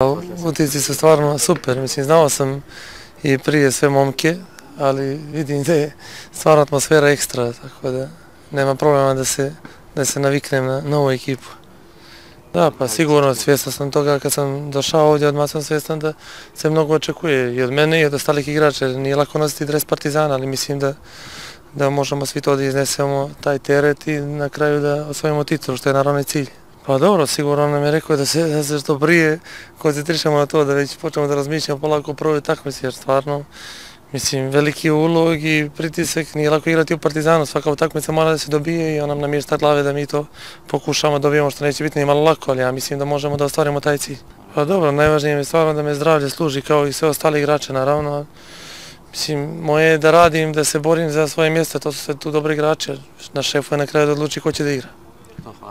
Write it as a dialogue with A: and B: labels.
A: Utisci su stvarno super, mislim znao sam i prije sve momke, ali vidim da je stvarno atmosfera ekstra, tako da nema problema da se naviknem na novu ekipu. Da, pa sigurno svjestan sam toga kad sam došao ovdje, odmah sam svjestan da se mnogo očekuje i od mene i od ostalih igrača. Nije lako nositi dres Partizana, ali mislim da možemo svi to da iznesemo taj teret i na kraju da osvojimo titulu, što je naravno i cilj. Pa dobro, sigurno nam je rekao da se što prije koncentrišemo na to, da već počnemo da razmišljamo polako o prvoj utakmici, jer stvarno, mislim, veliki ulog i pritisak, nije lako igrati u Partizanu, svaka utakmica mora da se dobije i on nam namješta glave da mi to pokušamo da dobijemo, što neće biti ni malo lako, ali ja mislim da možemo da ostvarimo taj cilj. Pa dobro, najvažnije je stvarno da me zdravlje služi kao i sve ostale igrače, naravno. Mislim, moje je da radim, da se borim za svoje mjesto, to su sve tu dobri igrači, na šefu je na kraju da odluči ko će da igra.